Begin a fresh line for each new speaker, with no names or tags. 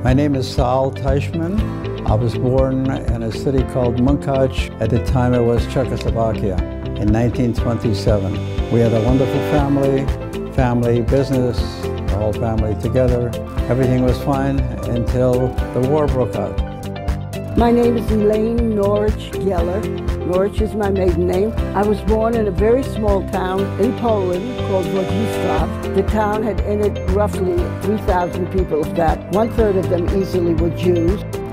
My name is Saul Teichmann. I was born in a city called Munkac. At the time it was Czechoslovakia in 1927. We had a wonderful family business, the whole family together. Everything was fine until the war broke out.
My name is Elaine Norwich Geller. Norwich is my maiden name. I was born in a very small town in Poland called Władysław. The town had in it roughly 3,000 people, if that. 1/3 of them easily were Jews.